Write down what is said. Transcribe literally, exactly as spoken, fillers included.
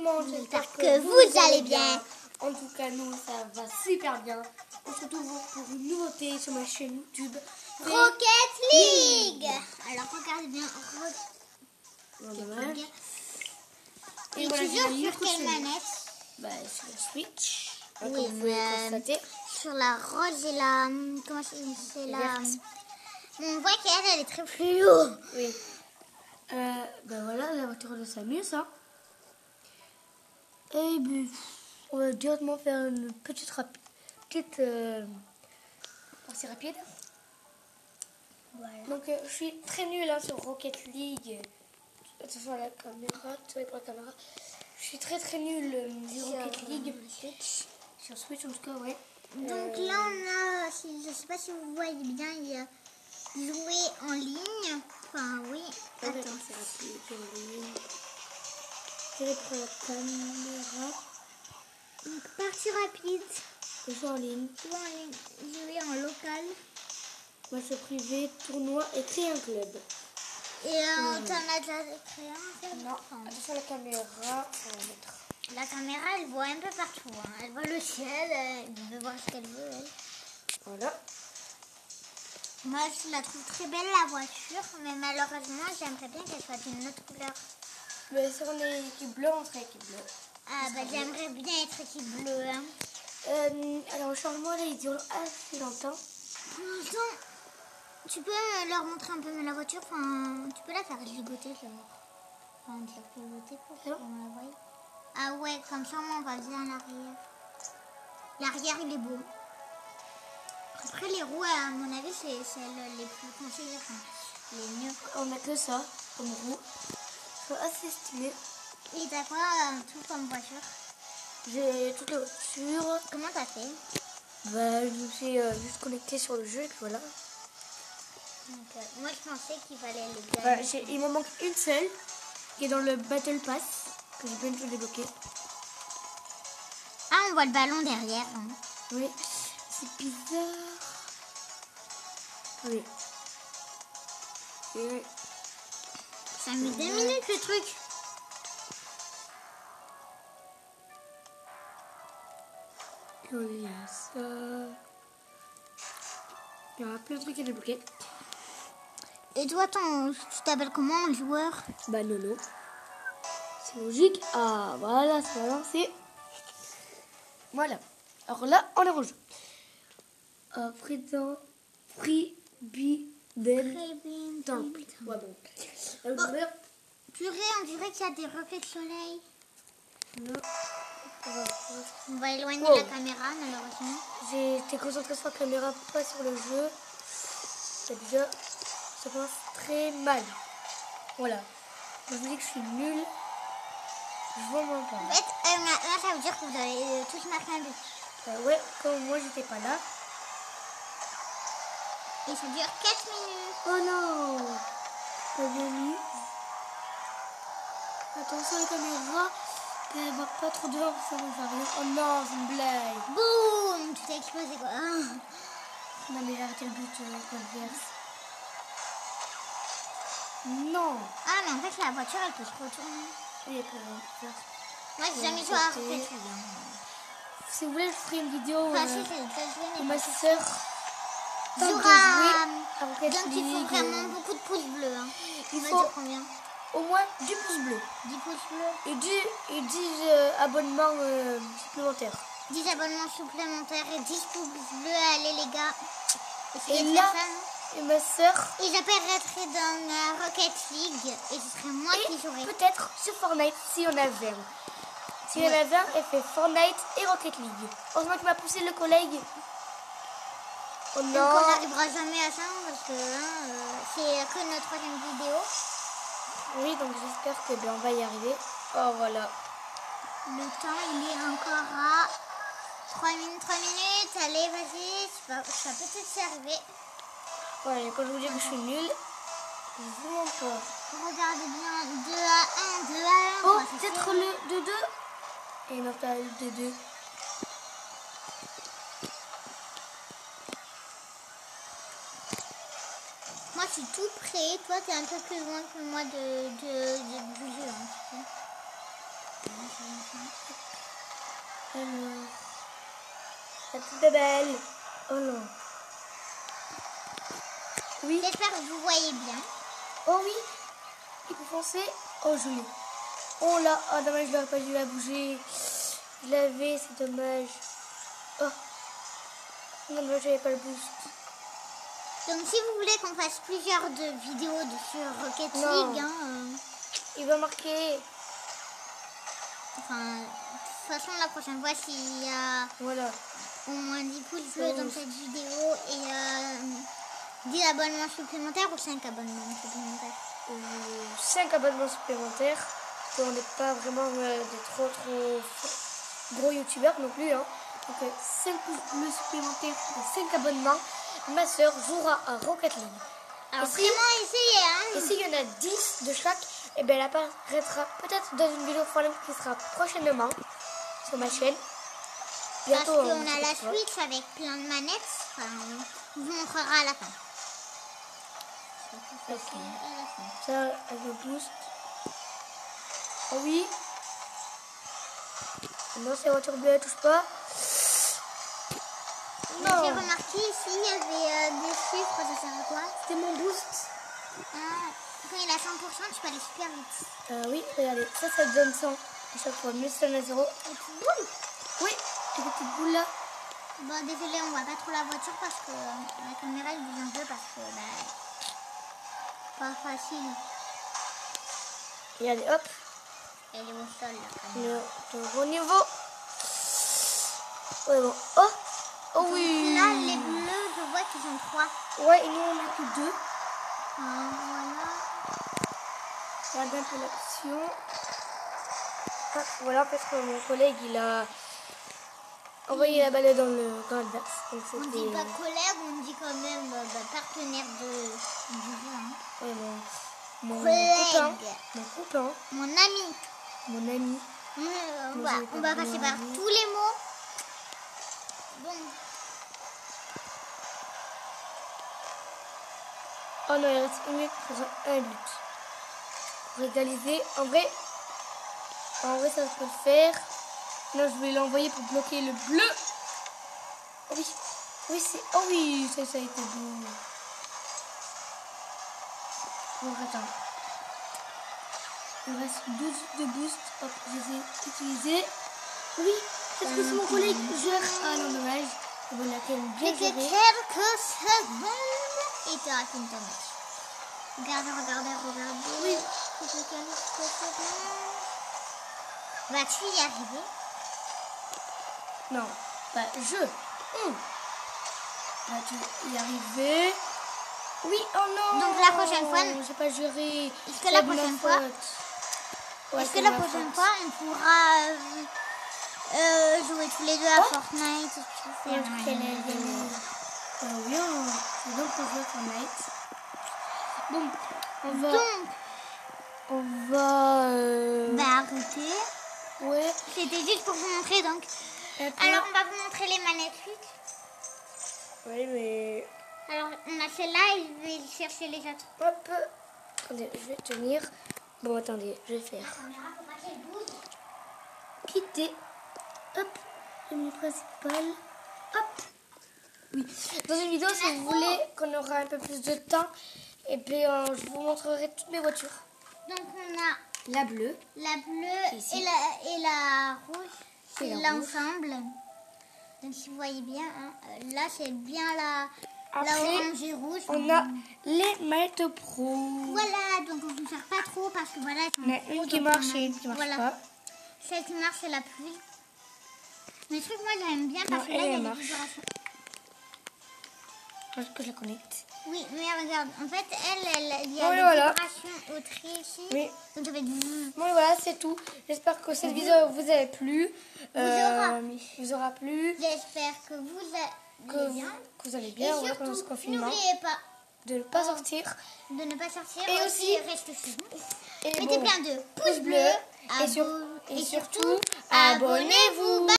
comment? J'espère que, que vous, vous allez bien. En tout cas, nous, ça va super bien. On se retrouve pour une nouveauté sur ma chaîne YouTube. Rocket League. Alors, regardez bien. Voilà. Et, Et voilà, tu joues sur quelle manette? Bah, sur la Switch. Oui, comme vous pouvez mais constater. Sur la rose et la... Comment c'est la... On voit qu'elle, elle est très fluo. Oui. Euh, ben voilà, la voiture de Samus. Hein. Et ben, on va directement faire une petite rapide. Petite euh, partie rapide. Voilà. Donc, euh, je suis très nulle hein, sur Rocket League. Attention à la caméra, tu vois pour la caméra. Je suis très très nulle euh, sur Rocket League. Switch. Sur Switch en tout cas, ouais. Donc euh... là, on a, si, je sais pas si vous voyez bien, il y a jouer en ligne. Enfin, oui. Attends, Attends. c'est rapide. Tirer pour la caméra. Donc, partie rapide. Jouer en ligne. Jouer en ligne. Jouer en local. Match privé, tournoi et créer un club. Et euh, mmh. t'en as déjà créé un fait? Non, attention à la caméra. On va mettre. La caméra, elle voit un peu partout. Hein. Elle voit le ciel, elle veut voir ce qu'elle veut. Elle. Voilà. Moi, je la trouve très belle, la voiture, mais malheureusement, j'aimerais bien qu'elle soit d'une autre couleur. Mais si on est équipe bleue, on serait équipe bleue. Ah, bah j'aimerais bien être équipe bleue. Hein. Euh, alors, le changement, là, il dure assez longtemps. Longtemps. Tu peux leur montrer un peu la voiture, enfin, tu peux la faire gigoter, je Enfin, de la faire gigoter pour qu'on la voie. Ah ouais, comme ça, on va bien à l'arrière. L'arrière, il est beau. Après, les roues, à mon avis, c'est celles les plus conseillées, enfin, les mieux. On a que ça, comme roue. Je suis assez estimée. Et t'as quoi, euh, tout comme voiture? J'ai toute la voiture. Comment t'as fait? Bah, je me suis euh, juste connectée sur le jeu et puis voilà. Donc, euh, moi, je pensais qu'il fallait les gagner. Voilà, il m'en manque une seule qui est dans le Battle Pass que je viens de débloquer. Ah, on voit le ballon derrière. Hein. Oui, c'est bizarre. Oui. Et... Ça a mis deux minutes le truc. Il y a ça. Il y aura plein de trucs à débloquer. Et toi, ton, tu t'appelles comment, le joueur? Bah, Nono. C'est logique. Ah, voilà, ça va lancer. Voilà. Alors là, on est rouge. Euh, Président, Freebiden, Temple. Ouais, bon. Euh, oh, purée, on dirait qu'il y a des reflets de soleil. Non. On va éloigner wow. la caméra, malheureusement. J'ai été concentrée sur la caméra, pas sur le jeu. C'est déjà, ça commence très mal. Voilà. Je vous dis que je suis nulle. Je vous m'en parle. En fait, euh, là, ça veut dire que vous avez euh, tous marqué un but. Euh, ouais, comme moi, j'étais pas là. Et ça dure quatre minutes. Oh non! Pas bien mis. Attention, la caméra. Elle va pas trop devant, ça ne va rien. Oh non, c'est une blague. Boum! Tout a explosé, quoi. Non, mais j'ai arrêté le but euh, adverse. Non! Ah, mais en fait, la voiture, elle peut se retourner. Oui, elle peut faire. Moi, j'ai jamais joué à Rocket League. Si vous voulez, je ferai une vidéo enfin, euh, si, c'est où ma soeur tente de jouer à Rocket Donc, League. il faut vraiment beaucoup de pouces bleus. Hein. Il faut faut combien? au moins dix pouces bleus. dix pouces bleus. Et dix, et dix euh, abonnements euh, supplémentaires. dix abonnements supplémentaires et dix pouces bleus. Allez, les gars. Et là, ça, et ma soeur. Et j'apparaîtrai dans euh, Rocket League. Et ce serait moi et qui jouerai. Peut-être sur Fortnite, si on a vingt. Si ouais. on a vingt, elle fait Fortnite et Rocket League. Heureusement qu'il m'a poussé le collègue. Oh non. Donc on n'arrivera jamais à ça parce que hein, euh, c'est que notre troisième vidéo. Oui, donc j'espère que ben, on va y arriver. Oh voilà. Le temps il est encore à trois minutes, trois minutes. Allez, vas-y, ça va peut-être s'y arriver. Ouais, quand je vous dis que je suis nulle, je vous montre pas. Regardez bien, deux à un, deux à un. Oh, peut-être le deux deux. Et non, pas le deux deux. Moi, je suis tout près. Toi, tu es un peu plus loin que moi de, de, de, du jeu. Hein, tu sais. Alors, la petite bébelle. Oh non. Oui. J'espère que vous voyez bien. Oh oui. Il peut foncer. Oh, je l'ai. Oh là. Oh, dommage, je n'aurais pas dû la bouger. Je l'avais, c'est dommage. Oh. Non, dommage, j'avais pas le boost. Donc, si vous voulez qu'on fasse plusieurs de vidéos de, sur Rocket Non. League, hein, euh, Il va marquer. enfin, de toute façon, la prochaine fois, s'il y a Voilà. au moins dix pouces bleus dans cette vidéo et euh, dix abonnements supplémentaires ou cinq abonnements supplémentaires. Euh, cinq abonnements supplémentaires. Parce qu'on n'est pas vraiment euh, des trop trop gros youtubeurs non plus. Hein. Donc euh, cinq pouces bleus supplémentaires et cinq abonnements. Ma soeur jouera à Rocket League. Alors, et si, vraiment essayez, hein. et s'il y en a dix de chaque, et bien elle apparaîtra peut-être dans une vidéo qui sera prochainement sur ma chaîne. Parce Bientôt, qu'on hein, a la pas. Switch avec plein de manettes. Enfin, on vous montrera à la fin. Ok. Ça, avec le boost. Oh oui. Non, ces voitures bleues, elles touchent pas. Mais j'ai remarqué ici, il y avait euh, des chiffres, ça sert à quoi? C'était mon boost. Ah, quand il est à cent pour cent, tu peux aller super vite. Euh, oui, regardez, ça, ça donne cent à chaque fois. Mais ça donne à zéro. Et puis, boum. Oui, et des petites boules là. Bon, désolé, on voit pas trop la voiture parce que euh, la caméra elle bouge un peu parce que, bah, pas facile. Regardez, hop. Elle est au sol, la caméra. Le, le gros niveau. Ouais, bon. Oh, oh oui. Là, les bleus, je vois qu'ils sont trois. Ouais, et nous, on n'a que deux. Ah, voilà. Regardez un peu l'action. Ah, voilà, parce que mon collègue, il a envoyé la balle dans le dans l'adverse. Donc On c'était... dit pas collègue, on dit quand même euh, bah, partenaire de, du jeu. Hein. Ouais, mon, mon Collègue. copain. Mon copain. Mon ami. Mon ami. Euh, on Moi, va, j'ai on pas va passer mon par ami. tous les mots. Bon. Oh non, il reste une minute pour un but. Pour égaliser. En vrai, en vrai, ça peut le faire. Non, je vais l'envoyer pour bloquer le bleu. Oh oui, oui, c'est... Oh oui, ça, ça a été beau. Bon, attends. Il reste douze de boost. Hop, je les ai utilisés. Oui, est-ce que c'est mon collègue gère? Ah non, dommage. On va la quand même bien Quelques gérer. quelques secondes et tu racontes ton match. Regardez, regardez, regardez. Oui. Quelques quelques secondes. Vas-tu y arriver? Non, bah je. Hum. Vas-tu y arriver? Oui, oh non. Donc la prochaine fois, j'ai pas géré. Est-ce que la prochaine fois, Ouais, est-ce que la prochaine fois, on pourra euh, euh, jouer tous les deux à Oh. Fortnite? Il y a un truc à la gamme. Euh, oui, on c'est donc on joue à Fortnite. Bon, on va. Donc, On va. Euh... bah arrêtez. Ouais. C'était juste pour vous montrer donc. Attends. Alors on va vous montrer les manettes suite. Oui, mais. Alors on a celle-là et je vais chercher les autres. Hop. Attendez, je vais tenir. Bon, attendez, je vais faire. La caméra, faut pas qu'elle bouge. Quitter. Hop. Le menu principal. Hop. Oui. Dans une vidéo, si vous voulez qu'on aura un peu plus de temps, et puis euh, je vous montrerai toutes mes voitures. Donc on a La bleue. la bleue Ici. et la, et la rouge. C'est Et la rouge. l'ensemble. Donc si vous voyez bien, hein, euh, là c'est bien la, la Après, orange et rouge. on a les manettes pro. Voilà, donc on ne sert pas trop parce que voilà. On a une qui marche et une qui marche voilà. pas. Celle qui marche c'est la pluie. Mais ce truc moi j'aime bien parce Non, que là elle, il y a elle des marche. vibrations. Est-ce que je la connecte? Oui, mais regarde, en fait elle, elle il y a Bon, des et voilà. vibrations au tri ici. Oui. Donc ça fait bzzz. Bon, et voilà, c'est tout. J'espère que cette vidéo vous a plu. aura. vous aura plu. J'espère que vous Que allez vous, bien. que vous allez Et bien ouais, pendant ce surtout, confinement. n'oubliez pas De ne pas sortir. de ne pas sortir Et aussi, aussi- restez chez vous. Et Mettez bon, plein de pouces pouces bleus. bleus Et, sur- abo- et et surtout, surtout, abonnez-vous. abonnez-vous.